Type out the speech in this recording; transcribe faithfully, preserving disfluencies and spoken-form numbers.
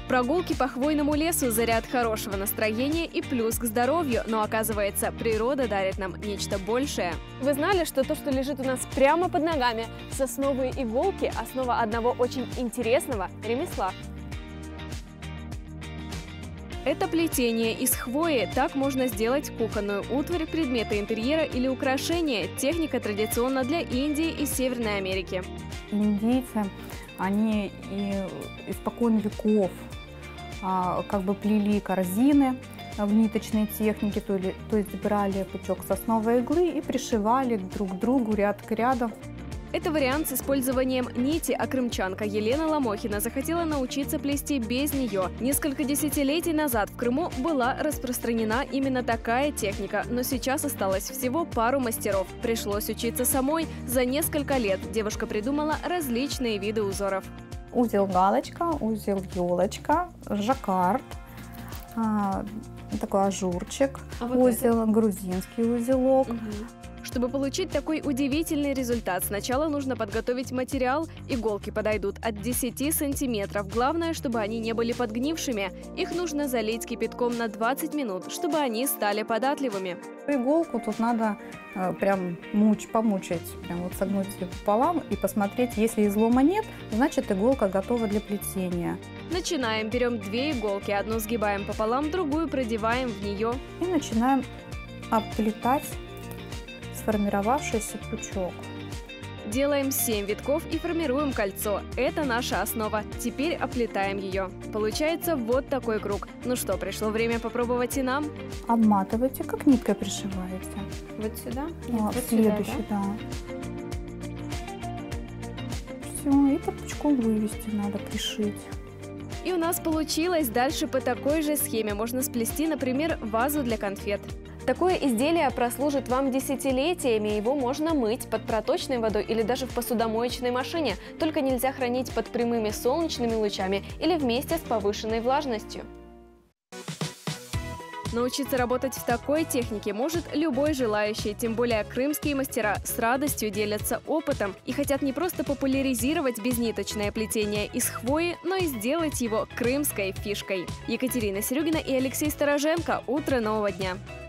Прогулки по хвойному лесу – заряд хорошего настроения и плюс к здоровью, но оказывается, природа дарит нам нечто большее. Вы знали, что то, что лежит у нас прямо под ногами, сосновые иголки – основа одного очень интересного ремесла? Это плетение из хвои. Так можно сделать кухонную утварь, предметы интерьера или украшения. Техника традиционна для Индии и Северной Америки. Индийцы, они и испокон веков а, как бы плели корзины в ниточной технике, то, ли, то есть брали пучок сосновой иглы и пришивали друг к другу ряд к ряду. Это вариант с использованием нити, а крымчанка Елена Ломохина захотела научиться плести без нее. Несколько десятилетий назад в Крыму была распространена именно такая техника, но сейчас осталось всего пару мастеров. Пришлось учиться самой. За несколько лет девушка придумала различные виды узоров. Узел галочка, узел елочка, жаккард, такой ажурчик, а вот узел, это? Грузинский узелок. Угу. Чтобы получить такой удивительный результат, сначала нужно подготовить материал. Иголки подойдут от десяти сантиметров. Главное, чтобы они не были подгнившими. Их нужно залить кипятком на двадцать минут, чтобы они стали податливыми. Иголку тут надо э, прям муч, помучить, прям вот согнуть ее пополам и посмотреть, если излома нет, значит иголка готова для плетения. Начинаем. Берем две иголки, одну сгибаем пополам, другую продеваем в нее. И начинаем оплетать сформировавшийся пучок. Делаем семь витков и формируем кольцо. Это наша основа. Теперь оплетаем ее. Получается вот такой круг. Ну что, пришло время попробовать и нам? Обматывайте, как ниткой пришиваете. Вот сюда? Нет, вот следующий, сюда, да. да. Все, и под пучком вывести надо, пришить. И у нас получилось. Дальше по такой же схеме можно сплести, например, вазу для конфет. Такое изделие прослужит вам десятилетиями, его можно мыть под проточной водой или даже в посудомоечной машине, только нельзя хранить под прямыми солнечными лучами или вместе с повышенной влажностью. Научиться работать в такой технике может любой желающий, тем более крымские мастера с радостью делятся опытом и хотят не просто популяризировать безниточное плетение из хвои, но и сделать его крымской фишкой. Екатерина Серюгина и Алексей Стороженко. Утро нового дня.